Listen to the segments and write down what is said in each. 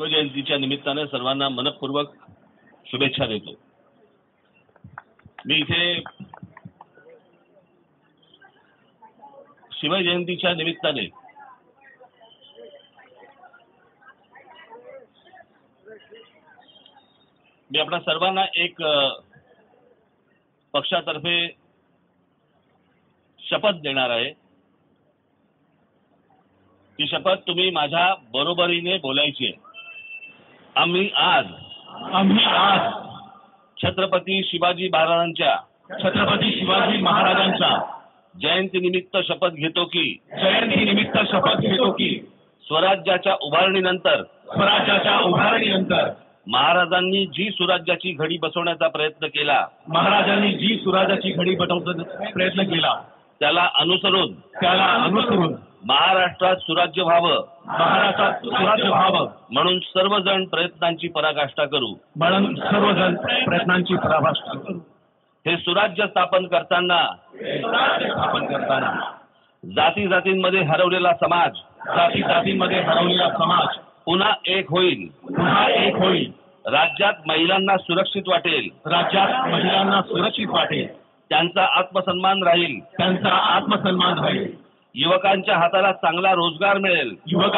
शिवजयंतीच्या निमित्ताने सर्वांना मनपूर्वक शुभेच्छा देतो। मी इथे शिवजयंतीच्या निमित्ताने मी आपल्या सर्वांना एक पक्षातर्फे शपथ देणार आहे। ती शपथ तुम्ही माझ्या बरोबरीने बोलायची आहे। आम्ही आज छत्रपती शिवाजी महाराजांच्या जयंतीनिमित्त शपथ घेतो की स्वराज्याच्या उभारणीनंतर महाराजांनी जी सुराज्याची घडी बसवण्याचा प्रयत्न केला त्याला अनुसरून महाराष्ट्रात सुराज्य व्हावं म्हणून सर्वजण प्रयत्नांची पराकाष्ठा करू। हे सुराज्य स्थापन करताना जाती जातींमध्ये हरवलेला समाज पुन्हा एक होईल। राज्यात महिलांना सुरक्षित वाटेल। त्यांचा आत्मसन्मान राहील। युवकांच्या हाताला चांगला रोजगार मिळेल।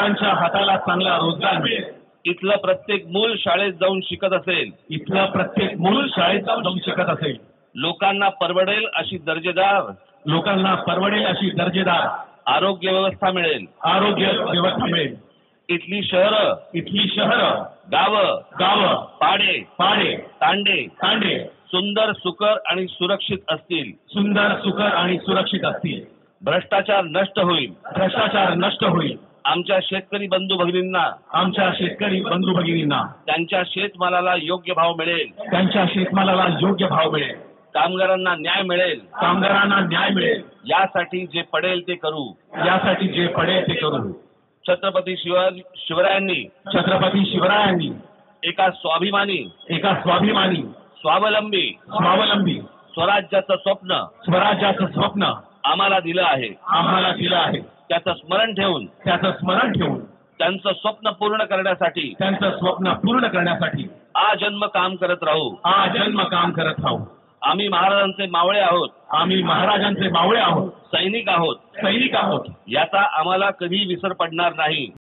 इथलं प्रत्येक मूल शाळेत जाऊन शिकत असेल। लोकांना परवडेल अशी दर्जेदार आरोग्य व्यवस्था मिळेल। इथली शहरं गावं पाडे तांडे सुंदर सुकर आणि सुरक्षित असतील। भ्रष्टाचार नष्ट होईल। आमच्या शेतकरी बंधू भगिनींना त्यांच्या शेतमालाला योग्य भाव मिळेल। कामगारांना न्याय मिळेल। यासाठी जे पडेल ते करू। छत्रपती शिवरायांनी एका स्वाभिमानी स्वावलंबी स्वराज्याचं स्वप्न आम्हाला दिलं आहे। त्याचं स्मरण ठेवून त्यांचं स्वप्न पूर्ण करण्यासाठी आजन्म काम करत राहू। आम्ही महाराजांचे मावळे आहोत। सैनिक आहोत। याचा आम्हाला कधी विसर पडणार नाही।